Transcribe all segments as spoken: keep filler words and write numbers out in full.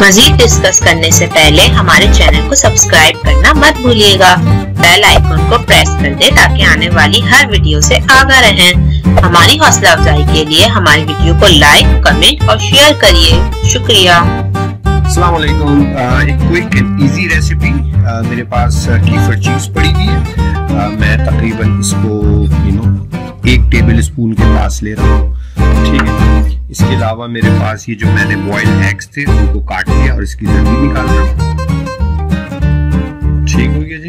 मजीद discuss करने से पहले हमारे चैनल को सब्सक्राइब करना मत भूलिएगा। बेल आइकन को प्रेस कर दे ताकि आने वाली हर वीडियो से आगाह रहें। हमारी हौसला अफजाई के लिए हमारी वीडियो को लाइक, कमेंट और शेयर करिए। शुक्रिया। अस्सलाम वालेकुम। एक क्विक एंड इजी रेसिपी, मेरे पास कीफर चीज पड़ी हुई है। आ, मैं तकरीबन इसको यू नो एक टेबल स्पून के पास ले रहा हूँ, ठीक है। इसके अलावा मेरे पास ये जो मैंने बॉइल्ड एग्स थे उनको काट लिया और इसकी जर्दी निकाल रहा हूँ। ठीक हो गया जी।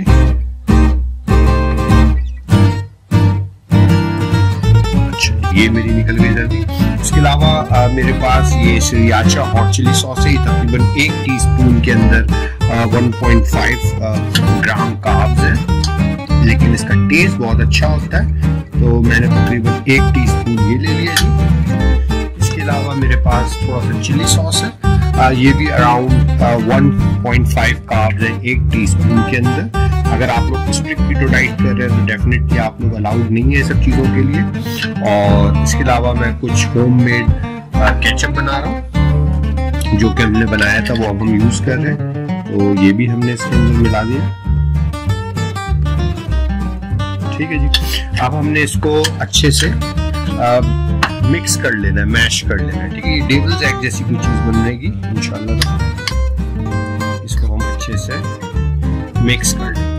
अच्छा, ये मेरी निकल गई जर्दी। इसके अलावा आ, मेरे पास ये श्रीराचा हॉट चिली सॉस है, तकरीबन एक टीस्पून के अंदर one point five gram carbs है, लेकिन इसका टेस्ट बहुत अच्छा होता है, तो मैंने तकरीबन एक टीस्पून ये ले लिया जी। इसके अलावा मेरे पास थोड़ा सा चिली सॉस है, आ, ये भी around one point five carbs है एक टीस्पून के अंदर। अगर आप लोग स्ट्रिक्ट कीटो डाइट कर रहे हैं तो डेफिनेटली आप लोग अलाउड नहीं है सब चीज़ों के लिए। और इसके अलावा मैं कुछ होममेड केचप बना रहा हूँ, जो कि हमने बनाया था वो अब हम यूज कर रहे हैं, तो ये भी हमने इसके अंदर मिला दिया। ठीक है जी। अब हमने इसको अच्छे से आ, मिक्स कर लेना है, मैश कर लेना है, ठीक है। ये डेविल्स एग जैसी कोई चीज बनेगी इंशाल्लाह। इसको हम अच्छे से मिक्स कर लेंगे।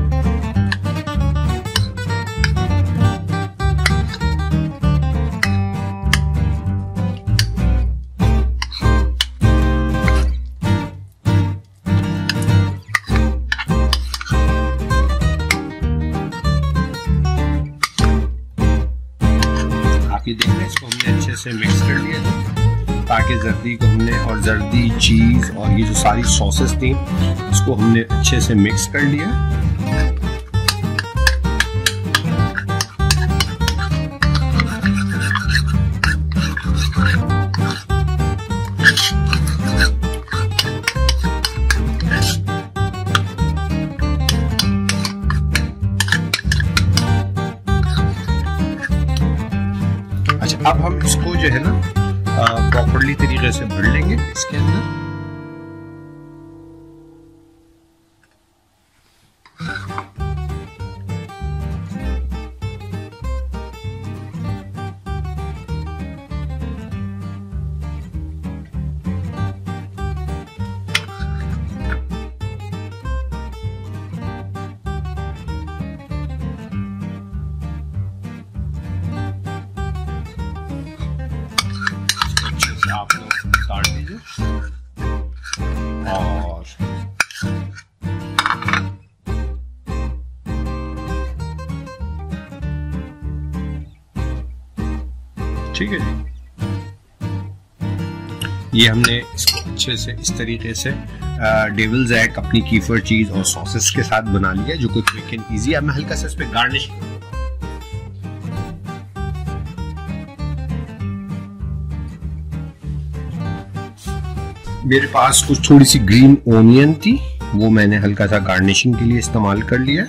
देख रहे हैं, इसको हमने अच्छे से मिक्स कर लिया था, ताकि जर्दी को हमने और जर्दी चीज और ये जो सारी सॉसेस थी इसको हमने अच्छे से मिक्स कर लिया। अब हम इसको जो है ना प्रॉपरली तरीके से भर लेंगे इसके अंदर। आप लोग काट दीजिए और ठीक है जी। ये हमने इसको अच्छे से इस तरीके से डेविल्स एग अपनी कीफर चीज और सॉसेस के साथ बना लिया, जो कि क्विक एंड इजी। अब मैं हल्का सा इस पे गार्निश मेरे पास कुछ थोड़ी सी ग्रीन ओनियन थी, वो मैंने हल्का सा गार्निशिंग के लिए इस्तेमाल कर लिया।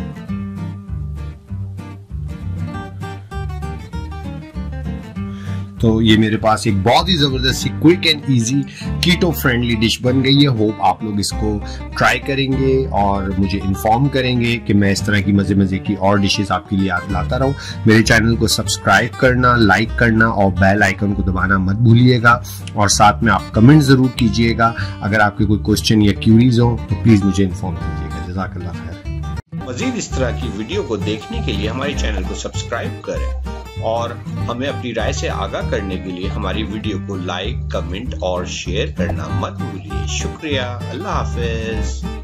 तो ये मेरे पास एक बहुत ही जबरदस्त सी quick and easy keto friendly dish बन गई है। होप आप लोग इसको ट्राई करेंगे और मुझे इन्फॉर्म करेंगे कि मैं इस तरह की मजे मजे की और डिशेस आपके लिए लाता रहूं। मेरे चैनल को सब्सक्राइब करना, लाइक करना और बेल आइकन को दबाना मत भूलिएगा, और साथ में आप कमेंट जरूर कीजिएगा। अगर आपके कोई क्वेश्चन या क्यूरीज हो तो प्लीज मुझे इन्फॉर्म कीजिएगा। जज़ाकल्लाह खैर। मजीद इस तरह की वीडियो को देखने के लिए हमारे चैनल को सब्सक्राइब करें और हमें अपनी राय से आगाह करने के लिए हमारी वीडियो को लाइक, कमेंट और शेयर करना मत भूलिए। शुक्रिया। अल्लाह हाफिज।